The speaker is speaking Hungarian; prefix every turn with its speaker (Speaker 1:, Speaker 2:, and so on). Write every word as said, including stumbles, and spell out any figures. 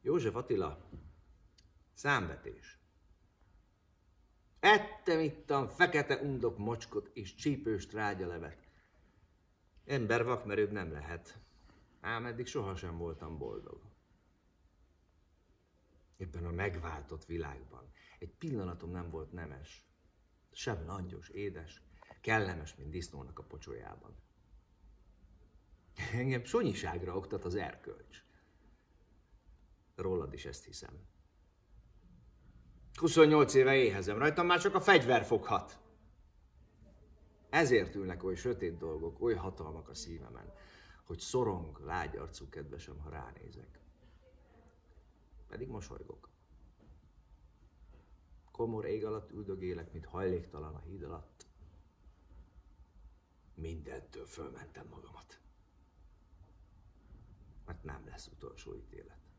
Speaker 1: József Attila, számvetés. Ettem, ittam fekete undok mocskot és csípős trágyalevet. Ember vakmerőbb nem lehet, ám eddig sohasem voltam boldog. Ebben a megváltott világban egy pillanatom nem volt nemes, sem langyos, édes, kellemes, mint disznónak a pocsolyában. Engem sonyiságra oktat az erkölcs. Rólad is ezt hiszem. huszonnyolc éve éhezem, rajtam már csak a fegyver foghat. Ezért ülnek oly sötét dolgok, oly hatalmak a szívemen, hogy szorong lágyarcú kedvesem, ha ránézek. Pedig mosolygok. Komor ég alatt üldögélek, mint hajléktalan a híd alatt. Mindentől fölmentem magamat. Mert nem lesz utolsó ítélet.